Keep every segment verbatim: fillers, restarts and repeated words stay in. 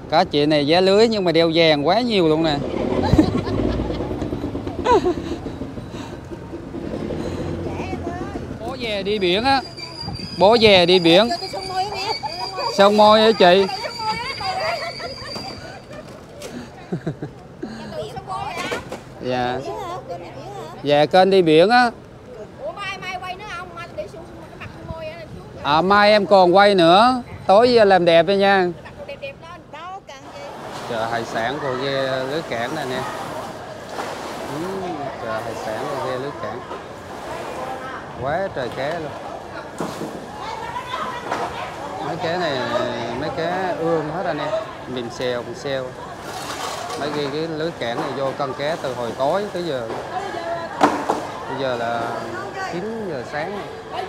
Cá chị này giá lưới nhưng mà đeo vàng quá nhiều luôn nè. Bố về đi biển á. Bố về đi biển. Sông Môi hả chị? Dạ. Dạ kênh đi biển á. À, mai em còn quay nữa. Tối làm đẹp đi nha. Chợ hải sản của ghe lưới cảng này nè. Ừ, chợ hải sản của ghe lưới cảng. Quá trời cá luôn. Mấy cá này mấy cá ương hết anh em. Mìn xèo, mìn xèo. Mấy cái, cái lưới cảng này vô cân cá từ hồi tối tới giờ. Bây giờ là chín giờ sáng.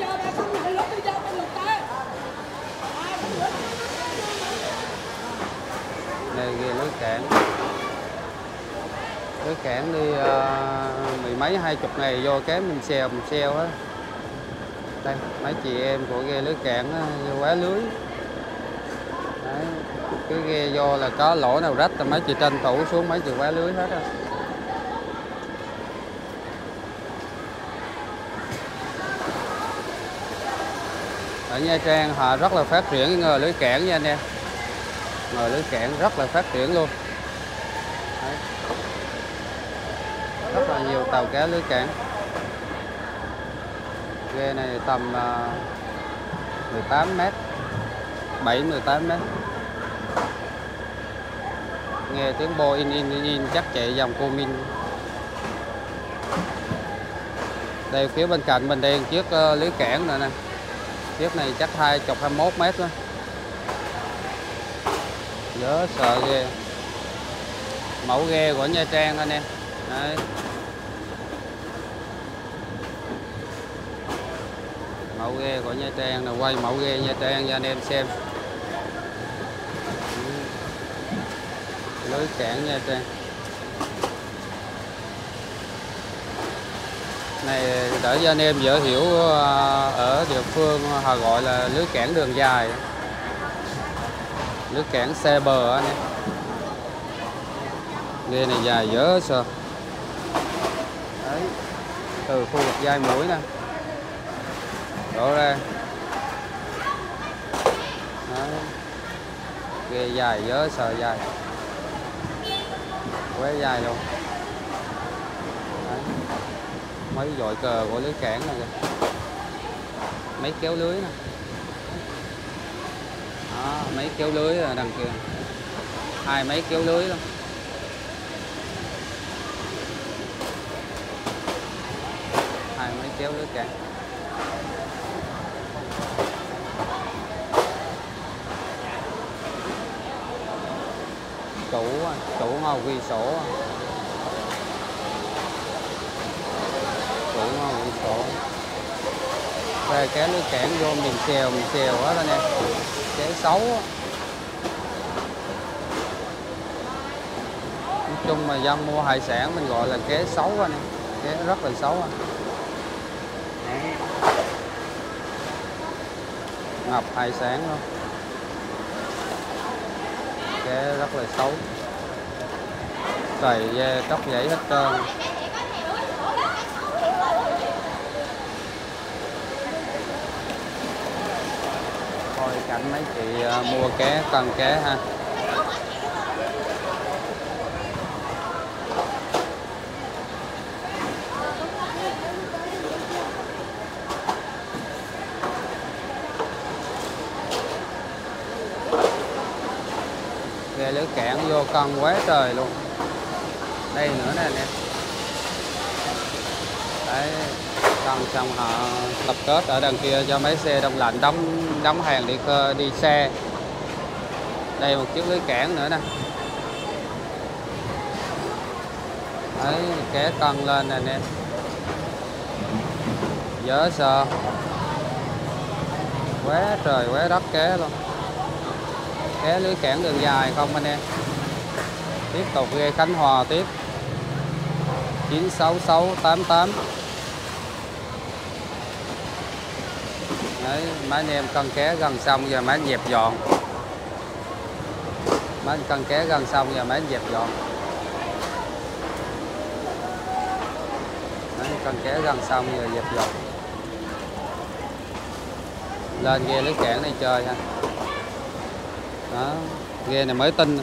Đây ghe lưới cảng. Lưới cảng đi uh, mười mấy hai chục ngày vô cá mình xèo mình xèo á. Đây mấy chị em của ghe lưới cảng vô quá lưới. Đấy, cái ghe vô là có lỗ nào rách thì mấy chị tranh thủ xuống mấy chị quá lưới hết á. Ở Nha Trang họ rất là phát triển cái nghề lưới cảng nha anh em. Nghề lưới cảng rất là phát triển luôn. Đấy. Rất là nhiều tàu cá lưới cảng. Ghe này tầm uh, mười tám mét, bảy mười tám mét. Nghe tiếng bo in in in, in chắc chạy dòng cô Minh. Đây phía bên cạnh mình đây chiếc uh, lưới cảng nữa nè. Chiếc này chắc hai chục hai mươi mốt mét đó. Nhớ sợ ghê. Mẫu ghe của Nha Trang anh em. Đấy. Mẫu ghe của Nha Trang là quay mẫu ghe Nha Trang cho anh em xem. Lưới cảng Nha Trang. Này để cho anh em dễ hiểu, ở địa phương họ gọi là lưới cảng đường dài. Lưới cảng xe bờ anh em. Ghe này dài dở sao. Đấy. Từ khu vực dây mũi nè đổ ra. Đấy. Ghe dài dở sờ dài. Quá dài luôn. Đấy. Mấy dội cờ của lưới cảng này kìa. Mấy kéo lưới nè. Đó, mấy kéo lưới ở đằng kia. Hai mấy kéo lưới luôn. Hai mấy kéo lưới cảng. Chủ chủ mau ghi sổ. Chủ mau ghi sổ. Đây cá lưới cảng vô mình xèo mình xèo hết anh em. Cá xấu á. Nói chung mà dân mua hải sản mình gọi là cá xấu anh em. Cá rất là xấu anh. Ngập hải sản luôn. Cá rất là xấu. Cày da tóc dãy hết trơn. Thôi cảnh mấy chị mua cá cân cá ha. Ghe lưới cảng vô cân quá trời luôn. Đây nữa nè anh em. Đấy, cân xong họ tập kết ở đằng kia cho mấy xe đông lạnh đóng đóng hàng đi đi xe. Đây một chiếc lưới cảng nữa nè. Đấy, cá cân lên nè anh em. Dở sợ. Quá trời quá đất cá luôn. Cá lưới cảng đường dài không anh em. Tiếp tục ghe Khánh Hòa tiếp. chín sáu sáu tám tám. Đấy, mấy anh em cân cá gần xong giờ mấy anh dẹp dọn. Mấy anh cân ké gần xong giờ mấy anh dẹp dọn. Mấy anh cân ké gần xong giờ dẹp dọn. Lên ghe lưới cảng này chơi ha. Đó, ghe này mới tinh.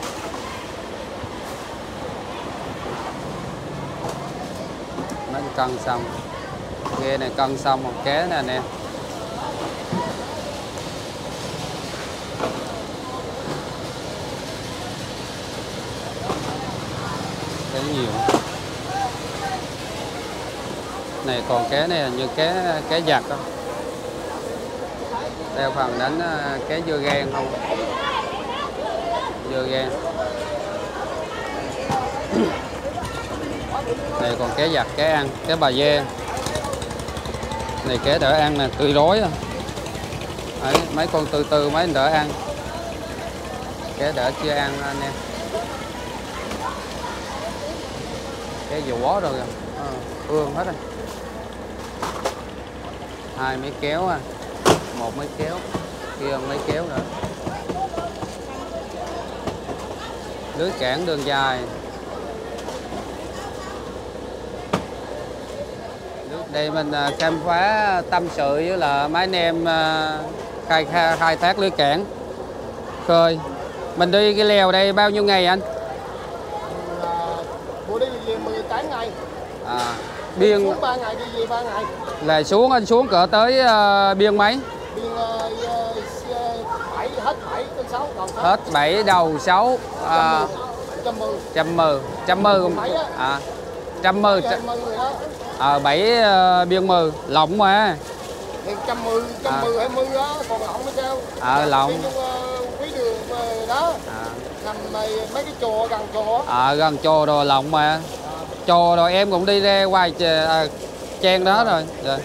Mấy anh cân xong. Ghe này cân xong một ké nè anh em. Cái nhiều. Này còn ké này như ké ké giặt đó. Theo phần đánh ké dưa gan không? Dưa gan. Này còn ké giặt, ké ăn, ké bà dê. Này ké đỡ ăn nè, tươi rối à. Đấy, mấy con từ từ mấy anh đỡ ăn. Ké đỡ chưa ăn anh em. Ké vỏ rồi kìa. À, ương hết rồi. Hai mấy kéo à. Một mấy kéo. Kia mấy kéo nữa. Lưới cảng đường dài. Đây mình khám phá tâm sự với là mấy anh em khai, khai, khai thác lưới cảng khơi. Mình đi cái lèo đây bao nhiêu ngày anh? Bữa đi về mười tám ngày. À, biên xuống ba ngày đi về ba ngày. Là xuống anh xuống cỡ tới uh, biên mấy? Biên uh, bảy hết bảy tới sáu đầu sáu. Hết bảy đầu sáu. À, trăm mười. Trăm mười. Trăm mười. À, trăm mười. Ờ bảy uh, biên mười lộng mà. Thì trăm mười, trăm à. mười hai mươi đó, còn lộng mới sao? Ờ à, lộng. Quý đường đó. À. Nằm mấy cái chùa gần chùa. Ờ à, gần chùa đồ lộng mà. À. Chùa rồi em cũng đi ra ngoài à, chen đó rồi. Rồi.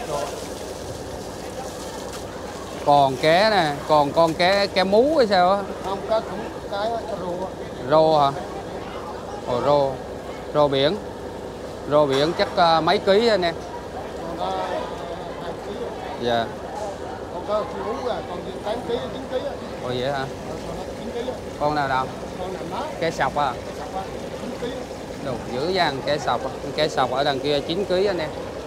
Còn ké nè, còn con ké ké mú hay sao á? Không, có cũng cái rô. Rô hả? Ồ rô. Rô biển. Rô biển chắc uh, mấy ký anh em? Còn uh, hai ký. Dạ. Còn có uống rồi, còn tám ký, chín ký. Ồ vậy hả? chín ký. Con nào đâu? Con nào đó. Cái sọc à? Sọc à, chín ký. Đồ dữ dằn cái sọc, cái sọc ở đằng kia chín ký anh em.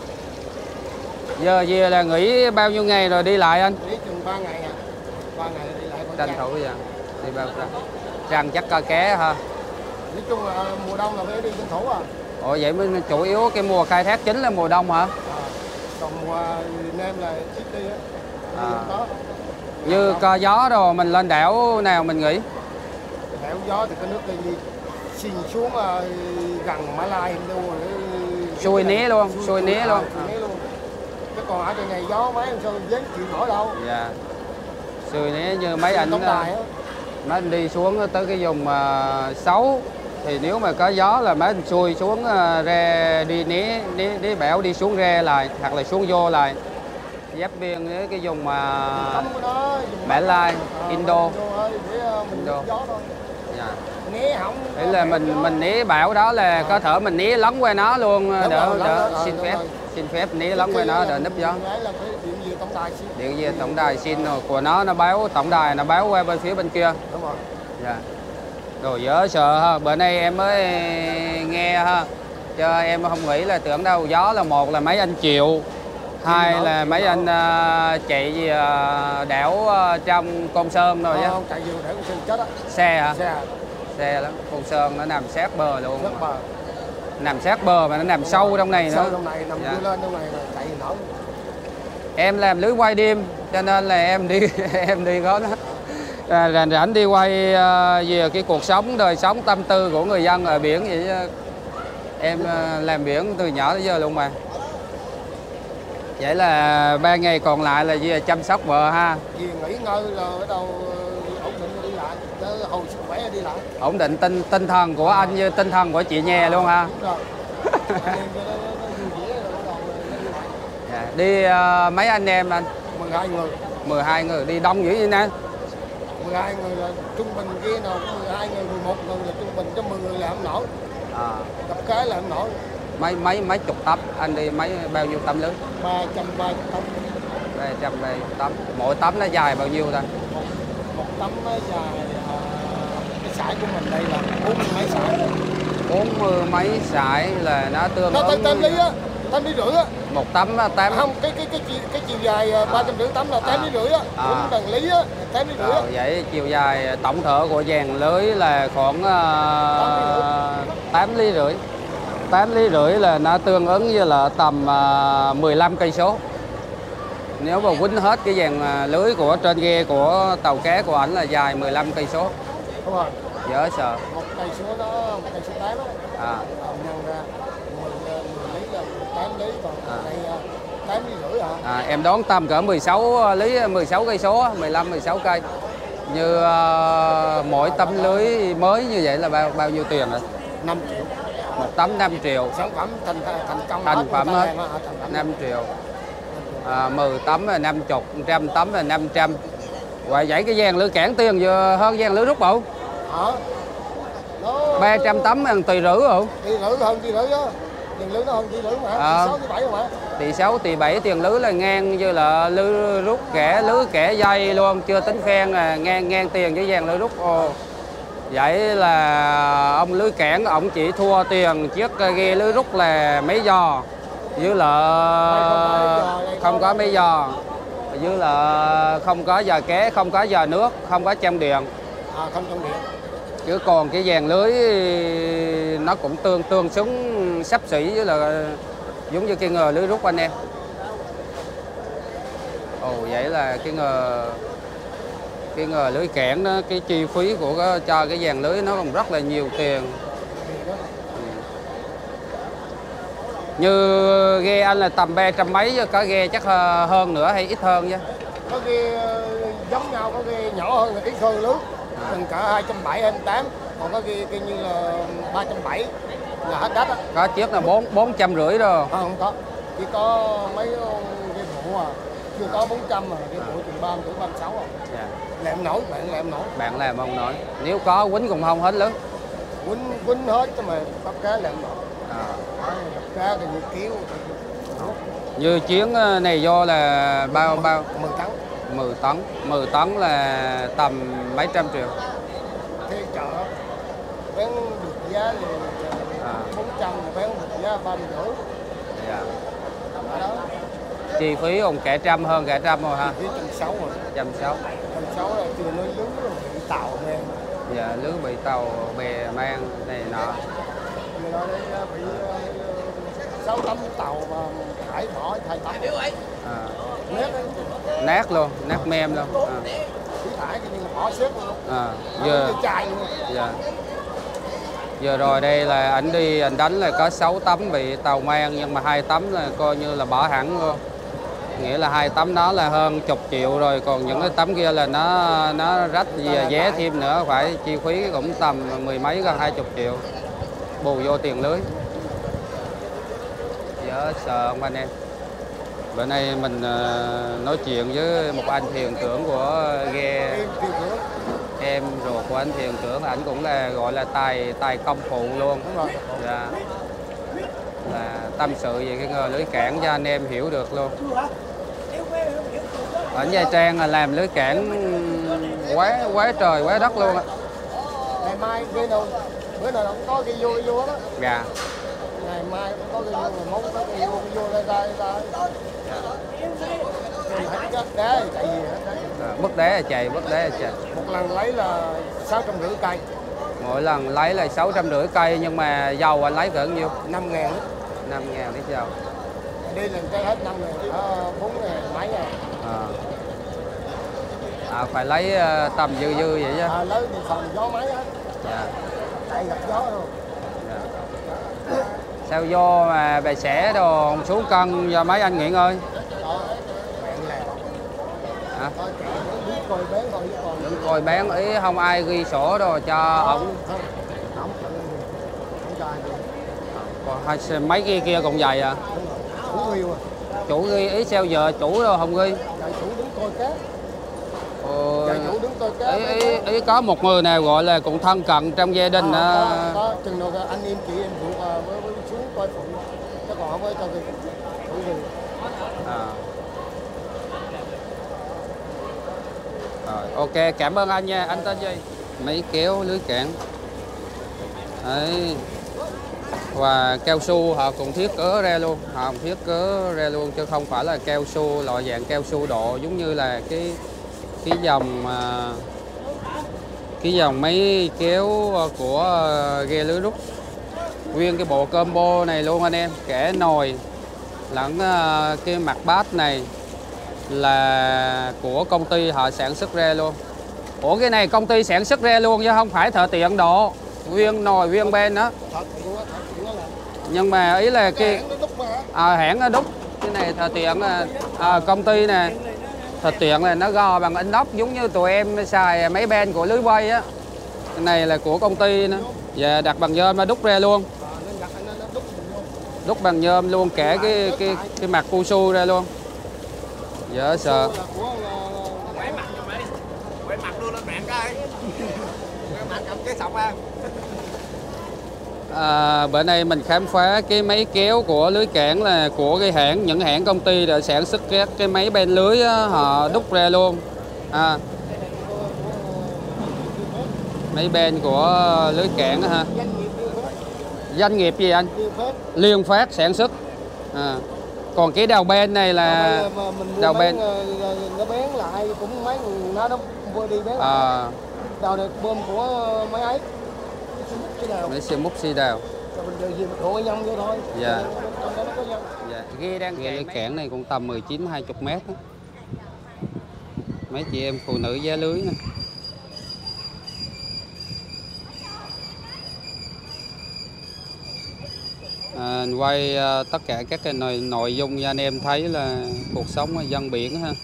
Giờ về là nghỉ bao nhiêu ngày rồi đi lại anh? Nghỉ chừng ba ngày à. ba ngày đi lại. Tranh thủ vậy. Đi bao giờ? Răng chắc ca ké ha. Nói chung là mùa đông là phải đi tranh thủ à. Ồ vậy mới chủ yếu cái mùa khai thác chính là mùa đông hả? À, còn mùa nem là ít đi á. À. Như có gió rồi mình lên đảo nào mình nghỉ? Đảo gió thì cái nước đi xin xuống uh, gần Mã Lai luôn. Xuôi né luôn, xuôi né luôn. Chứ còn ở trên này gió mấy anh sao dám chịu nổi đâu. Dạ. Xuôi né như mấy anh mấy anh đi xuống tới cái vùng uh, xấu thì nếu mà có gió là mấy anh xuôi xuống uh, ra đi né né đi bẻo đi xuống ra lại hoặc là xuống vô lại giáp biên với cái vùng mà Mã Lai, Indo. Indo. Dạ. Né không. Thế là mình mình né bão đó là có thể mình né lấn qua nó luôn đỡ đỡ xin phép xin phép né lấn qua nó đỡ nấp gió. Điện về tổng đài xin rồi của nó nó báo tổng đài nó báo qua bên phía bên kia. Đúng rồi. Dạ. Rồi dở sợ ha, bữa nay em mới nghe ha. Cho em không nghĩ là tưởng đâu gió là một là mấy anh chịu, hai là mấy anh uh, chạy gì uh, đảo uh, trong Côn Sơn rồi chứ. Không, chạy vô đảo Côn Sơn chết á. Xe hả? Xe. Xe lắm, Côn Sơn nó nằm sát bờ luôn. Sát bờ. Nằm sát bờ mà nó nằm sâu trong này nữa. Sâu trong này nằm dạ. Lên trong này rồi chạy nổi. Em làm lưới quay đêm cho nên là em đi em đi có nó. À, rảnh rảnh đi quay uh, về cái cuộc sống đời sống tâm tư của người dân ở biển vậy chứ. Em uh, làm biển từ nhỏ tới giờ luôn mà. Vậy là ba ngày còn lại là về chăm sóc vợ ha. Về nghỉ ngơi rồi bắt đầu ổn định đi lại, hồi sức khỏe đi lại. Ổn định tinh tinh thần của anh như tinh thần của chị Nhè luôn ha. Đúng rồi. Dạ. Đi uh, mấy anh em anh? mười hai người. mười hai người đi đông dữ vậy nè. mười hai người là trung bình kia nào cũng mười hai người, mười một người là trung bình, cho mười người là không nổi. À. Gặp cái là không nổi. Mấy mấy mấy chục tấm, anh đi mấy bao nhiêu tấm lưới? ba trăm ba mươi tấm. ba trăm ba mươi tấm. Mỗi tấm nó dài bao nhiêu ta? Một, một tấm nó dài uh, cái sạp của mình đây là bốn mươi mấy sải. bốn mươi mấy sải là nó tương Nó ứng tám lý á, tám lý rưỡi á. một tấm á, tám. Không, cái cái cái chiều, cái chiều dài ba trăm rưỡi tấm là tám lý rưỡi á. À. Đúng đằng lý á, tám lý rưỡi á. Vậy chiều dài tổng thể của dàn lưới là khoảng uh, tám lý rưỡi. tám lý rưỡi là nó tương ứng với là tầm uh, mười lăm cây số. Nếu mà quýnh hết cái dàn lưới của trên ghe của tàu cá của ảnh là dài mười lăm cây số. Đúng rồi. Dở sợ. Một cây số nó một cây số tám á. À. Nhân ra mười lý là tám lý, còn à. Đây tám lý rưỡi hả? À, em đoán tầm cỡ mười sáu lý, mười sáu cây số, mười lăm mười sáu cây. Như uh, mỗi tấm lưới mới như vậy là bao bao nhiêu tiền rồi? năm triệu. Một tấm năm triệu. Sản phẩm thành thành công thành phẩm hết. Em, năm triệu. À, mười tấm là năm mươi, trăm tấm là năm trăm. Vậy vậy cái dàn lưới cản tiền vừa hơn dàn lưới rút bộ. Hả? ba trăm tấm ăn tùy rưỡi không? Tùy rưỡi hơn tùy rưỡi á. Tiền lưới nó hơn tùy rưỡi mà. À. Tỷ sáu tỷ bảy mà. Tỷ sáu tỷ bảy tiền lưới là ngang như là lưới rút kẻ lưới kẻ dây luôn, chưa tính phen là ngang ngang tiền với dàn lưới rút. Ồ. Vậy là ông lưới cản ông chỉ thua tiền chiếc ghe lưới rút là mấy giò, với là không có mấy giò, với là không có giò ké, không có giò nước, không có châm điện. À, không châm điện. Chứ còn cái dàn lưới nó cũng tương tương xứng xấp xỉ với là giống như cái ngờ lưới rút anh em. Ồ, vậy là cái ngờ cái ngờ lưới cản đó, cái chi phí của cái, cho cái dàn lưới nó còn rất là nhiều tiền. Như ghe anh là tầm ba trăm mấy, có ghe chắc hơn nữa hay ít hơn chứ? Có ghe giống nhau, có ghe nhỏ hơn là ít hơn lưới, gần cả hai trăm bảy mươi, hai trăm tám mươi, còn có ghe kia như là ba trăm bảy mươi là hết đất á. Có chiếc là bốn bốn trăm rưỡi rồi. À, không có, chỉ có mấy ghe phụ à, chưa có bốn trăm mà ghe phụ chừng ba mươi, ba mươi sáu à. Dạ. Làm nổi, bạn làm nổi. Bạn làm không nổi. Nếu có quýnh cũng không hết lớn. Quýnh quýnh hết cho mà bắt cá làm nổi. À. Bắt cá thì như kéo. Như chuyến này do là bao bao mười tấn. mười tấn, mười tấn là tầm mấy trăm triệu. Thế chợ bán được giá thì À. bốn trăm, bán được giá ba mươi rưỡi. Dạ. Đó. Chi phí ông cả trăm hơn cả trăm rồi ha. Chi phí trăm sáu rồi. Trăm sáu. Trăm sáu là chưa nói lưới rồi bị tàu mang. Dạ, lưới bị tàu bè mang này nọ. Người nói đấy bị sáu tấm tàu mà thải bỏ hai tấm. À. Nét đấy. Nát luôn, nát mem luôn. À. Chỉ thải thì bỏ xếp luôn. À. Giờ chai luôn. dạ. Giờ rồi đây là ảnh đi ảnh đánh là có sáu tấm bị tàu mang, nhưng mà hai tấm là coi như là bỏ hẳn luôn. Nghĩa là hai tấm đó là hơn chục triệu rồi, còn những cái tấm kia là nó nó rách về vé thêm nữa, phải chi phí cũng tầm mười mấy gần hai chục triệu bù vô tiền lưới. Dở sợ không anh em. Bữa nay mình nói chuyện với một anh thuyền trưởng của ghe, em ruột của anh thuyền trưởng, ảnh cũng là gọi là tài tài công phụ luôn. Dạ. Là tâm sự về cái nghề lưới cản cho anh em hiểu được luôn. Ở Nha Trang là làm lưới cản quá quá trời quá đất luôn á. Ngày mai ghe đâu bữa nào cũng có ghe vô ghe vô đó. Dạ. Ngày mai cũng có ghe vô, ngày mốt có ghe vô ghe vô ra ra ra. Hết đá chạy gì hết. À, mất đá là chạy, mất đá là chạy. Một lần lấy là sáu trăm rưỡi cây. Mỗi lần lấy là sáu trăm rưỡi cây, nhưng mà dầu anh lấy cỡ nhiêu? năm ngàn lít. năm ngàn lít dầu. Đi lần cái hết năm ngàn, bốn ngàn mấy ngàn. À. À, phải lấy uh, tầm dư dư vậy chứ. À, lấy một phần gió máy hết. Dạ. Chạy gặp gió luôn. Dạ. Sao do mà bà xẻ đồ không xuống cân do mấy anh nghỉ ngơi? Đó, bạn làm. Hả? Coi chạy đứng coi bán thôi chứ còn. Đứng coi bán, ý không ai ghi sổ đồ cho ổng. Không, không, không cho ai. Còn hai mấy kia kia cũng vậy à? Chủ ghi à. Chủ ghi, ý sao giờ chủ đâu không ghi? Dạ, chủ đứng coi cá. Ờ, Dạ, chủ đứng coi cá. ý, ý, ý có một người nào gọi là cũng thân cận trong gia đình. À, à, có, có chừng nào anh em chị em phụ à, với, với xuống coi phụ, chứ còn không có cho ghi. Chủ ghi. À. Rồi, ok, cảm ơn anh nha. Anh tên gì? máy kéo lưới cản. Đấy. Và cao su họ cũng thiết kế ra luôn, họ cũng thiết kế ra luôn chứ không phải là cao su loại dạng cao su độ giống như là cái cái dòng cái dòng máy kéo của ghe lưới rút. Nguyên cái bộ combo này luôn anh em, kẻ nồi lẫn cái mặt bát này là của công ty họ sản xuất ra luôn. Ủa cái này công ty sản xuất ra luôn chứ không phải thợ tiện độ, nguyên nồi nguyên bên đó. Nhưng mà ý là cái à, hãng nó đúc cái này thợ tiện à, công ty nè, thợ tiện là nó gò bằng inox giống như tụi em xài mấy bên của lưới quay á. Cái này là của công ty nữa và đặt bằng nhôm mà đúc ra luôn, đúc bằng nhôm luôn, kể cái cái cái mặt cu su ra luôn. Dễ sợ. À, bữa nay mình khám phá cái máy kéo của lưới cản là của cái hãng, những hãng công ty đã sản xuất các cái máy bên lưới á, họ đúc ra luôn. À, máy bên của lưới cản ha. Doanh nghiệp gì anh? Liên Phát sản xuất. À. Còn cái đầu bên này là đầu bên nó bén lại cũng mấy nó nó đi bén lại. À. Đầu này bơm của mấy ấy. Mấy xe múc xi đào. Dạ. Dạ. Ghe đang ghe lưới cản này cũng tầm mười chín hai mươi mét đó. Mấy chị em phụ nữ giá lưới nè. À, quay uh, tất cả các cái nội, nội dung cho anh em thấy là cuộc sống dân biển ha.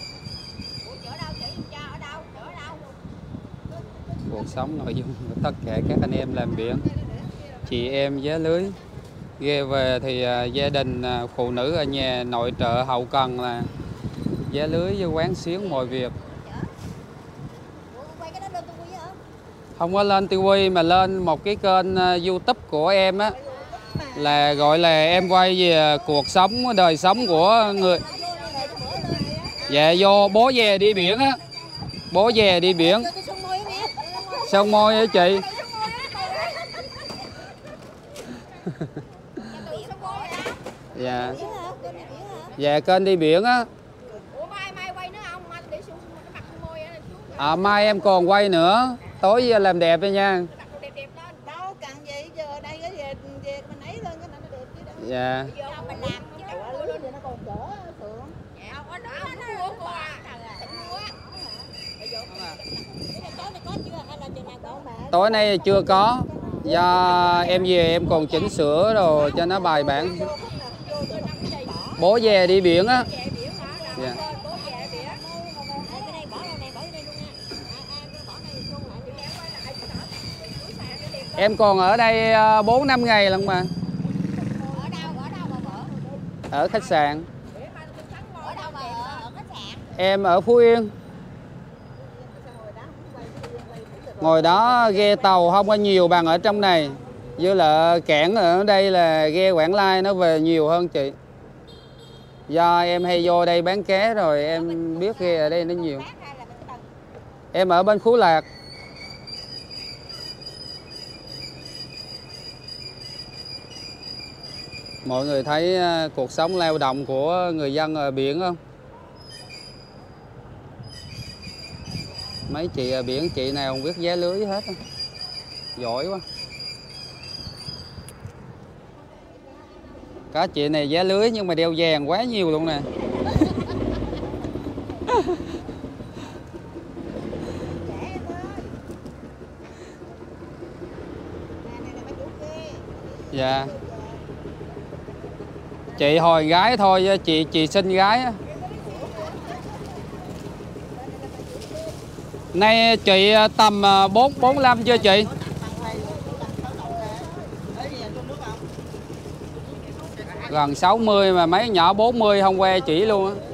Cuộc sống nội dung của tất cả các anh em làm biển, chị em giá lưới. Ghe về thì uh, gia đình uh, phụ nữ ở nhà nội trợ hậu cần là giá lưới với quán xuyến mọi việc. Không có lên ti vi mà lên một cái kênh uh, YouTube của em á, là gọi là em quay về cuộc sống đời sống của người. Dạ vô bố về đi biển á, bố về đi biển sông môi hả chị? Dạ dạ kênh đi biển á. À, mai em còn quay nữa, tối giờ làm đẹp nha. Dạ. Tối nay chưa có, do em về em còn chỉnh sửa rồi cho nó bài bản. Bố về đi biển á. Dạ. Em còn ở đây bốn năm ngày lần mà. Ở khách sạn. Ở đâu mà ở khách sạn? Em ở Phú Yên. Ngồi đó ghe tàu không có nhiều bằng ở trong này. Với lại cảng ở đây là ghe Quảng Lai nó về nhiều hơn chị. Do em hay vô đây bán cá rồi em biết ghe ở đây nó nhiều. Em ở bên Phú Lạc. Mọi người thấy cuộc sống lao động của người dân ở biển không? Mấy chị ở biển, chị nào không biết giá lưới hết. Giỏi quá. Có chị này giá lưới nhưng mà đeo vàng quá nhiều luôn nè. Dạ. Chị hồi gái thôi, chị chị xinh gái á. Nay chị tầm bốn bốn lăm chưa chị? Gần sáu mươi mà mấy nhỏ bốn mươi không que chỉ luôn á.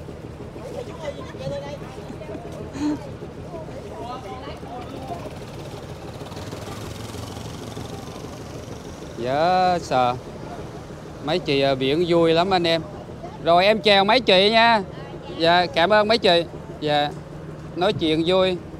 Dạ sợ. Mấy chị ở biển vui lắm anh em. Rồi em chào mấy chị nha. Dạ cảm ơn mấy chị. Dạ nói chuyện vui.